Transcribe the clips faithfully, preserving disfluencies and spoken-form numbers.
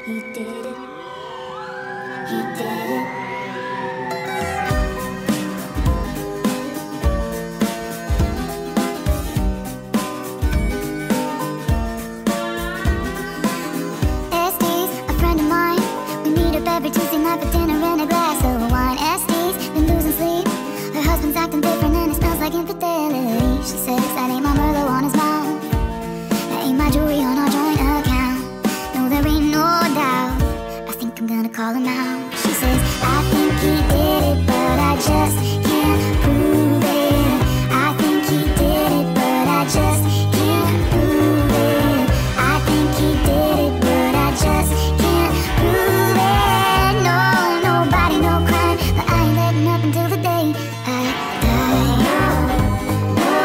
He did it. He did it. Este's a friend of mine. We meet up every Tuesday night for dinner and a glass of wine. Este's been losing sleep. Her husband's acting different and it smells like infidelity. She says that ain't my Merlot on his mouth. That ain't my jewelry on our joint account. No, there ain't no doubt. I think I'm gonna call him out. She says, I think he did it, but I just can't prove it. I think he did it, but I just can't prove it. I think he did it, but I just can't prove it. No, nobody, no crime, but I ain't letting up until the day I die. No, no,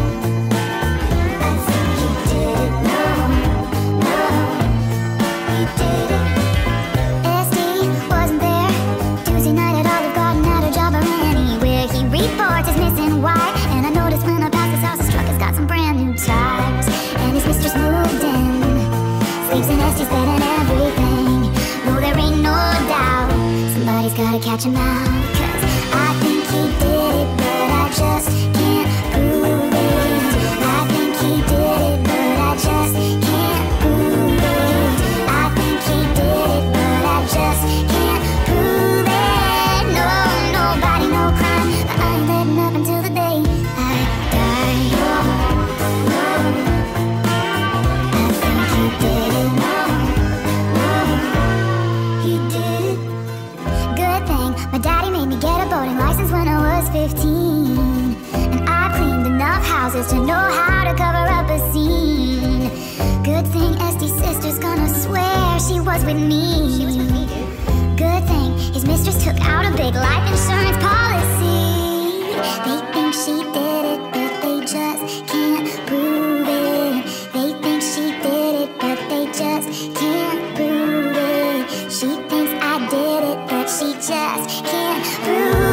I think he did it. No, no, he did it. Este wasn't there Tuesday night at Olive Garden at her job or anywhere. He reports his missing wife, and I noticed when I passed his house, his truck has got some brand new tires, and his mistress moved in, sleeps in Este's bed and everything. No, there ain't no doubt. Somebody's gotta catch him out, 'cause I think he did it, but I just can't prove it. I think he did it, but I just can't prove it. I think he did it, but I just can't prove it. No, nobody, no crime, but I ain't letting up until the day I die. No, no, I think he did it. No, no, he did it. Good thing my daddy made me get a boating license when I was fifteen, and I cleaned enough houses to know how to cover up a scene. Good thing Este's sister's gonna swear she was with me. Good thing his mistress took out a big life insurance policy. They think she did it, but they just can't prove it. They think she did it, but they just can't prove it. She thinks I did it, but she just can't prove it.